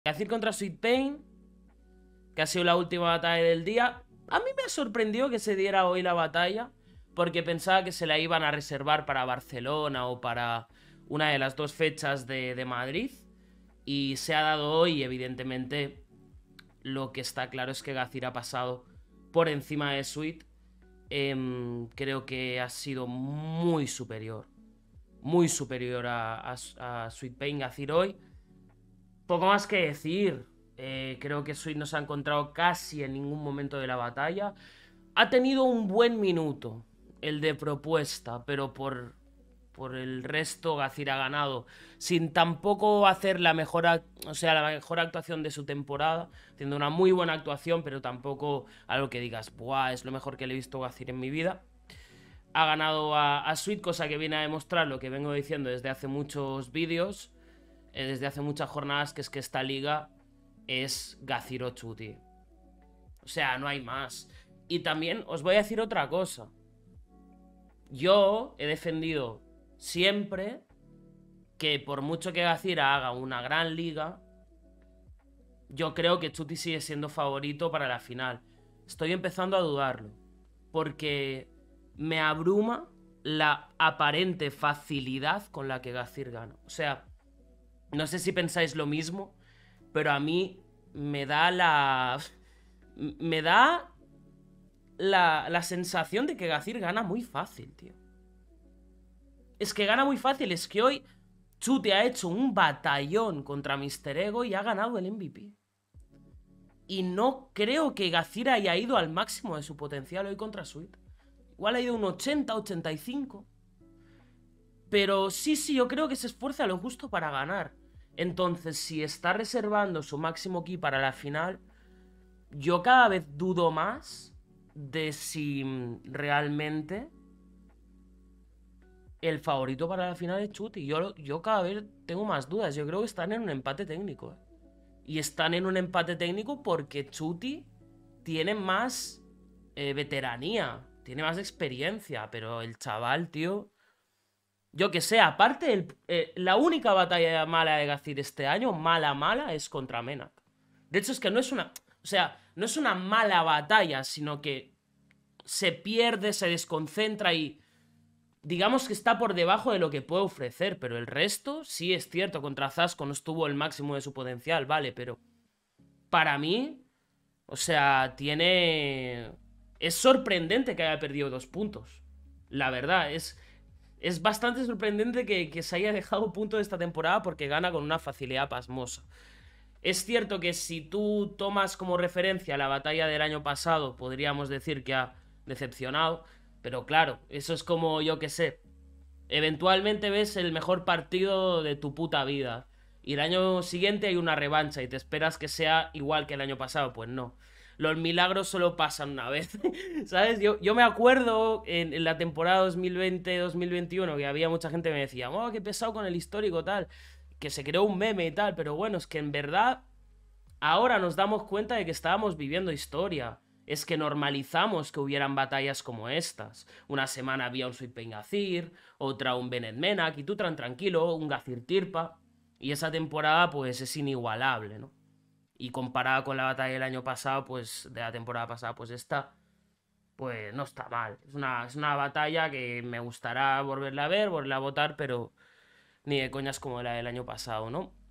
Gazir contra Sweet Pain, que ha sido la última batalla del día. A mí me ha sorprendido que se diera hoy la batalla, porque pensaba que se la iban a reservar para Barcelona o para una de las dos fechas de Madrid. Y se ha dado hoy y evidentemente lo que está claro es que Gazir ha pasado por encima de Sweet. Creo que ha sido muy superior. Muy superior a Sweet Pain Gazir hoy. Poco más que decir. Creo que Sweet no se ha encontrado casi en ningún momento de la batalla. Ha tenido un buen minuto, el de propuesta, pero por el resto Gazir ha ganado. Sin tampoco hacer la mejor, la mejor actuación de su temporada. Haciendo una muy buena actuación, pero tampoco algo que digas, ¡buah! Es lo mejor que le he visto a Gazir en mi vida. Ha ganado a Sweet, cosa que viene a demostrar lo que vengo diciendo desde hace muchos vídeos, desde hace muchas jornadas, que es que esta liga es Gazir o Chuti. O sea, no hay más. Y también os voy a decir otra cosa. Yo he defendido siempre que por mucho que Gazir haga una gran liga, yo creo que Chuti sigue siendo favorito para la final. Estoy empezando a dudarlo. Porque me abruma la aparente facilidad con la que Gazir gana. O sea, no sé si pensáis lo mismo, pero a mí me da la... Me da la sensación de que Gazir gana muy fácil, tío. Es que gana muy fácil, es que hoy Chute ha hecho un batallón contra Mr. Ego y ha ganado el MVP. Y no creo que Gazir haya ido al máximo de su potencial hoy contra Sweet. Igual ha ido un 80, 85. Pero sí, yo creo que se esfuerza lo justo para ganar. Entonces, si está reservando su máximo ki para la final, yo cada vez dudo más de si realmente el favorito para la final es Chuti. Yo cada vez tengo más dudas. Yo creo que están en un empate técnico. Y están en un empate técnico porque Chuti tiene más veteranía, tiene más experiencia. Pero el chaval, tío... Yo que sé, aparte, la única batalla mala de Gazir este año, mala, es contra Menak. De hecho, es que no es una... O sea, no es una mala batalla, sino que se pierde, se desconcentra y... Digamos que está por debajo de lo que puede ofrecer, pero el resto, sí es cierto, contra Zasco no estuvo el máximo de su potencial, vale, pero... Para mí, o sea, tiene... Es sorprendente que haya perdido 2 puntos. La verdad, es bastante sorprendente que se haya dejado punto de esta temporada porque gana con una facilidad pasmosa. Es cierto que si tú tomas como referencia la batalla del año pasado, podríamos decir que ha decepcionado, pero claro, eso es como, yo que sé, eventualmente ves el mejor partido de tu puta vida y el año siguiente hay una revancha y te esperas que sea igual que el año pasado, pues no. Los milagros solo pasan una vez, ¿sabes? Yo me acuerdo en la temporada 2020-2021 que había mucha gente que me decía, oh, qué pesado con el histórico, tal, que se creó un meme y tal, pero bueno, es que en verdad ahora nos damos cuenta de que estábamos viviendo historia. Es que normalizamos que hubieran batallas como estas. Una semana había un Sweet Pain Gazir, otra un Bennett Menak, y tú tranquilo, un Gazir Tirpa. Y esa temporada pues es inigualable, ¿no? Y comparada con la batalla del año pasado, pues de la temporada pasada, pues esta, pues no está mal. Es una batalla que me gustará volverla a ver, volverla a votar, pero ni de coñas como la del año pasado, ¿no?